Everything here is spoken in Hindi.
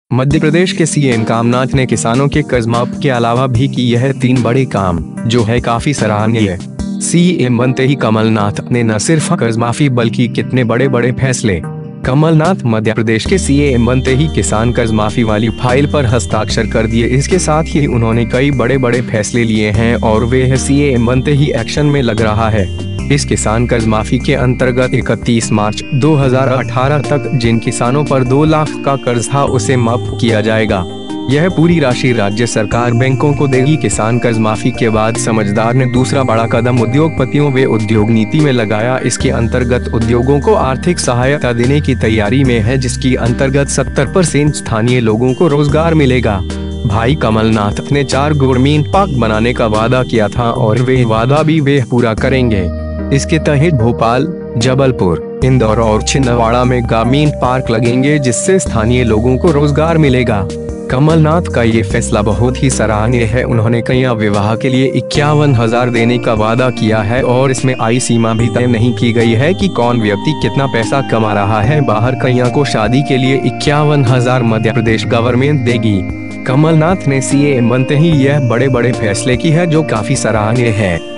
मध्य प्रदेश के सीएम कमलनाथ ने किसानों के कर्ज माफ के अलावा भी की यह 3 बड़े काम, जो है काफी सराहनीय। सीएम बनते ही कमलनाथ ने न सिर्फ कर्ज माफी बल्कि कितने बड़े बड़े फैसले। कमलनाथ मध्य प्रदेश के सीएम बनते ही किसान कर्ज माफी वाली फाइल पर हस्ताक्षर कर दिए। इसके साथ ही उन्होंने कई बड़े बड़े फैसले लिए हैं और वे सीएम बनते ही एक्शन में लग रहा है। इस किसान कर्ज माफी के अंतर्गत 31 मार्च 2018 तक जिन किसानों पर 2 लाख का कर्ज था उसे माफ किया जाएगा। यह पूरी राशि राज्य सरकार बैंकों को देगी। किसान कर्ज माफी के बाद समझदार ने दूसरा बड़ा कदम उद्योगपतियों व उद्योग नीति में लगाया। इसके अंतर्गत उद्योगों को आर्थिक सहायता देने की तैयारी में है, जिसकी अंतर्गत 70% स्थानीय लोगों को रोजगार मिलेगा। भाई कमलनाथ ने 4 ग्रामीण पार्क बनाने का वादा किया था और वे वादा भी वे पूरा करेंगे। इसके तहत भोपाल, जबलपुर, इंदौर और छिंदवाड़ा में ग्रामीण पार्क लगेंगे, जिससे स्थानीय लोगों को रोजगार मिलेगा। कमलनाथ का ये फैसला बहुत ही सराहनीय है। उन्होंने कन्या विवाह के लिए 51,000 देने का वादा किया है और इसमें आयु सीमा भी तय नहीं की गई है कि कौन व्यक्ति कितना पैसा कमा रहा है। बाहर कन्या को शादी के लिए 51,000 मध्य प्रदेश गवर्नमेंट देगी। कमलनाथ ने सीएम बनते ही यह बड़े बड़े फैसले की है, जो काफी सराहनीय है।